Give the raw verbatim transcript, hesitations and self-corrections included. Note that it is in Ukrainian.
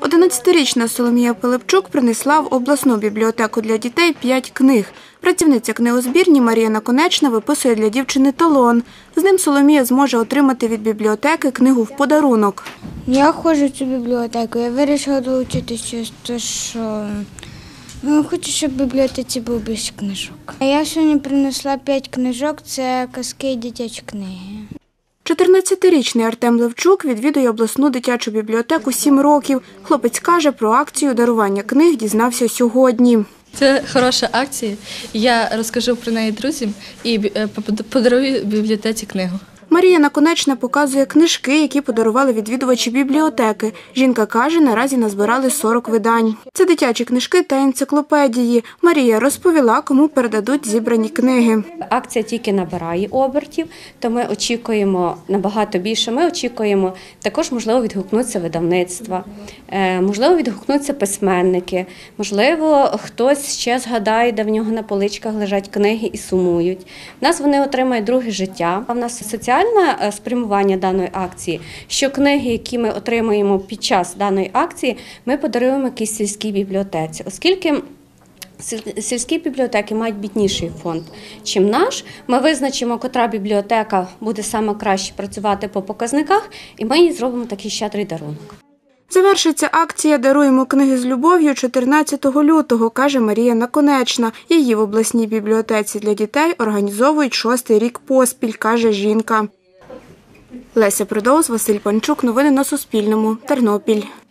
одинадцятирічна Соломія Пилипчук принесла в обласну бібліотеку для дітей п'ять книг. Працівниця книгозбірні Марія Наконечна виписує для дівчини талон. З ним Соломія зможе отримати від бібліотеки книгу в подарунок. Я ходжу в цю бібліотеку, я вирішила долучитися, тому що ну, хочу, щоб в бібліотеці був більше книжок. Я сьогодні принесла п'ять книжок, це казки і дитячі книги. чотирнадцятирічний Артем Левчук відвідує обласну дитячу бібліотеку сім років. Хлопець каже, про акцію дарування книг дізнався сьогодні. Це хороша акція. Я розкажу про неї друзям і подарую бібліотеці книгу. Марія Наконечна показує книжки, які подарували відвідувачі бібліотеки. Жінка каже, наразі назбирали сорок видань. Це дитячі книжки та енциклопедії. Марія розповіла, кому передадуть зібрані книги. Акція тільки набирає обертів, то ми очікуємо набагато більше. Ми очікуємо також, можливо, відгукнуться видавництва, можливо, відгукнуться письменники, можливо, хтось ще згадає, де в нього на поличках лежать книги і сумують. У нас вони отримають друге життя. А в нас соціальне спрямування даної акції, що книги, які ми отримуємо під час даної акції, ми подаруємо якійсь сільській бібліотеці, оскільки сільські бібліотеки мають бідніший фонд, чим наш. Ми визначимо, котра бібліотека буде саме краще працювати по показниках, і ми їй зробимо такий щедрий дарунок. Завершиться акція «Даруємо книги з любов'ю» чотирнадцятого лютого, каже Марія Наконечна. Її в обласній бібліотеці для дітей організовують шостий рік поспіль, каже жінка. Леся Придоус, Василь Панчук. Новини на Суспільному. Тернопіль.